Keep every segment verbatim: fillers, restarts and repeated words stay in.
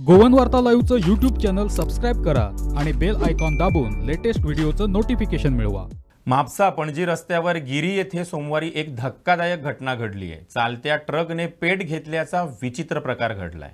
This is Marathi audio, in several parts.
गोवन वार्ता लाईव्हचं यूट्यूब चॅनल सबस्क्राईब करा आणि बेल आयकॉन दाबून लेटेस्ट व्हिडिओचं नोटिफिकेशन मिळवा। म्हापसा पणजी रस्त्यावर गिरी येथे सोमवारी एक धक्कादायक घटना घडली आहे। चालत्या ट्रकने पेट घेतल्याचा विचित्र प्रकार घडलाय।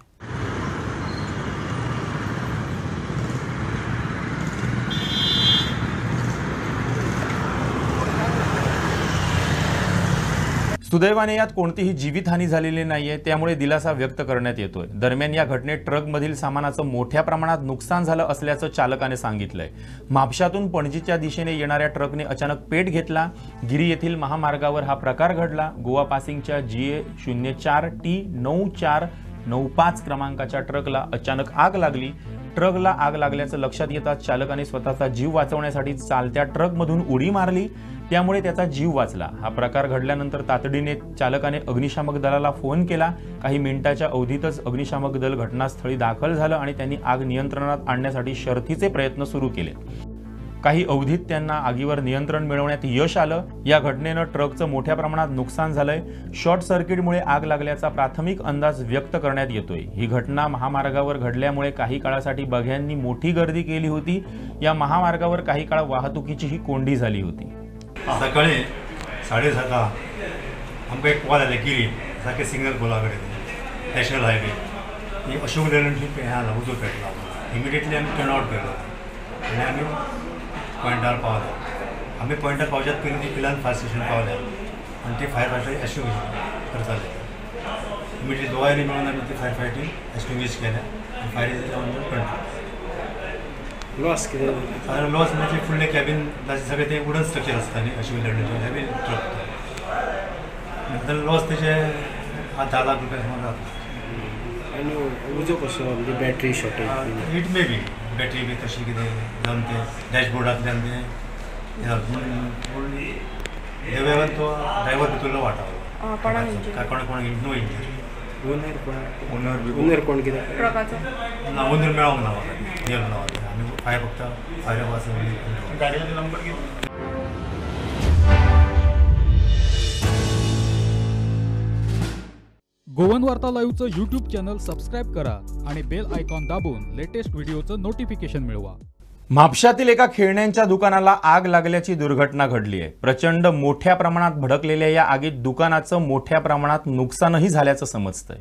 सुदैवाने यात कोणतीही जीवितहानी झालेली नाहीये, त्यामुळे दिलासा व्यक्त करण्यात येतोय। दरम्यान या घटनेत ट्रकमधील सामानाचं मोठ्या प्रमाणात नुकसान झालं असल्याचं चालकाने सांगितलंय। म्हापशातून पणजीच्या दिशेने येणाऱ्या ट्रकने अचानक पेट घेतला। गिरी येथील महामार्गावर हा प्रकार घडला। गोवा पासिंगच्या जी ए शून्य चार टी नऊ चार नऊ पाच क्रमांकाच्या ट्रकला अचानक आग लागली। ट्रकला आग लागल्याचं लक्षात येताच चालकाने स्वतःचा जीव वाचवण्यासाठी चालत्या ट्रकमधून उडी मारली, त्यामुळे त्याचा जीव वाचला। हा प्रकार घडल्यानंतर तातडीने चालकाने अग्निशामक दलाला फोन केला। काही मिनिटांच्या अवधीतच अग्निशामक दल घटनास्थळी दाखल झालं आणि त्यांनी आग नियंत्रणात आणण्यासाठी शर्थीचे प्रयत्न सुरू केले। काही अवधीत त्यांना आगीवर नियंत्रण मिळवण्यात यश आलं। या घटनेनं ट्रकचं मोठ्या प्रमाणात नुकसान झालंय। शॉर्ट सर्किटमुळे आग लागल्याचा प्राथमिक अंदाज व्यक्त करण्यात येतोय। ही घटना महामार्गावर घडल्यामुळे काही काळासाठी बघ्यांनी मोठी गर्दी केली होती। या महामार्गावर काही काळ वाहतुकीचीही कोंडी झाली होती। सकाळी साडे साता आमकां एक कॉल आयले गिरी सारके सिग्नल पोला कडेन नॅशनल हायवे ही अशोक लेलंची हें आला उजो पेटला। इमिडिएटली आमी टर्न आउट केलो आनी आमी पॉयंटार पावले। आमी पॉयंटार पावच्यात पयलीं ती पिलान फायर स्टेशन पावले आनी ते फायर फायटर एस्टिंग्विश करताले। इमिडिएटली दोगांयनी मेळून आमी ती फायर फायटींग एस्टिंग्विश केलें आनी फायर कंट्रोल। लॉस कितें लॉस म्हणजे फुडले कॅबिन सगळे ते वुडन स्ट्रक्चर आसता न्ही अशें लेडीचे हॅवी ट्रक नंतर लॉस तेजे धा लाख रुपया समज जाता। आनी उजो कशें म्हणजे battery shortage it may be battery be तशी कितें जावन ते डॅशबोर्डांतल्यान ते पूण देवेवन तो ड्रायव्हर भितरलो वाटावलो काय कोण कोण नो इंजरी। ओनर कोण ओनर ओनर कोण कितें ट्रकाचो ना ओनर मेळोंक ना म्हाका नियर ना आमी फायर फक्त फायर वाचून गाडयेचो नंबर कितें। गोवन वार्ता लाईव्हचं यूट्यूब चॅनल सबस्क्राईब करा आणि बेल आयकॉन दाबून लेटेस्ट व्हिडिओचं नोटिफिकेशन मिळवा। म्हापशातील एका खेळण्यांच्या दुकानाला आग लागल्याची दुर्घटना घडली आहे। प्रचंड मोठ्या प्रमाणात भडकलेल्या या आगीत दुकानाचं मोठ्या प्रमाणात नुकसानही झाल्याचं समजतंय।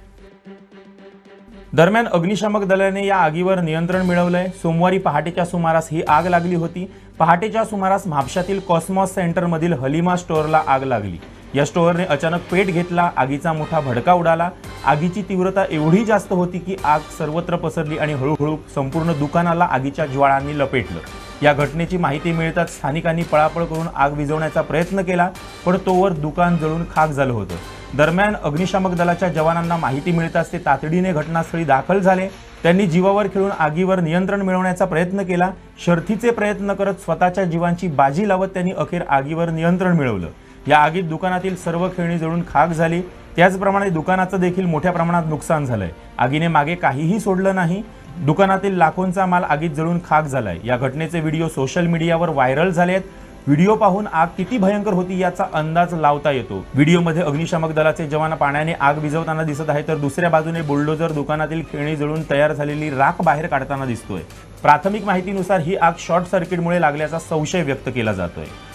दरम्यान अग्निशामक दलाने या आगीवर नियंत्रण मिळवलंय। सोमवारी पहाटेच्या सुमारास ही आग लागली होती। पहाटेच्या सुमारास म्हापशातील कॉस्मॉस सेंटरमधील हलिमा स्टोअरला आग लागली। या स्टोअरने अचानक पेट घेतला। आगीचा मोठा भडका उडाला। आगीची तीव्रता एवढी जास्त होती की आग सर्वत्र पसरली आणि हळूहळू संपूर्ण दुकानाला आगीच्या ज्वाळांनी लपेटलं। या घटनेची माहिती मिळताच स्थानिकांनी पळापळ करून आग विझवण्याचा प्रयत्न केला, पण तोवर दुकान जळून खाक झालं होतं। दरम्यान अग्निशामक दलाच्या जवानांना माहिती मिळताच ते तातडीने घटनास्थळी दाखल झाले। त्यांनी जीवावर खेळून आगीवर नियंत्रण मिळवण्याचा प्रयत्न केला। शर्थीचे प्रयत्न करत स्वतःच्या जीवांची बाजी लावत त्यांनी अखेर आगीवर नियंत्रण मिळवलं। या आगीत दुकानातील सर्व खेळणी जळून खाक झाली। त्याचप्रमाणे दुकानाचं देखील मोठ्या प्रमाणात नुकसान झालंय। आगीने मागे काहीही सोडलं नाही। दुकानातील लाखोंचा माल आगीत जळून खाक झालाय। या घटनेचे व्हिडिओ सोशल मीडियावर व्हायरल झालेत। व्हिडिओ पाहून आग किती भयंकर होती याचा अंदाज लावता येतो। व्हिडिओमध्ये अग्निशामक दलाचे जवान पाण्याने आग विझवताना दिसत आहे, तर दुसऱ्या बाजूने बुलडोजर दुकानातील खेळणी जळून तयार झालेली राख बाहेर काढताना दिसतोय। प्राथमिक माहितीनुसार ही आग शॉर्ट सर्किटमुळे लागल्याचा संशय व्यक्त केला जातोय।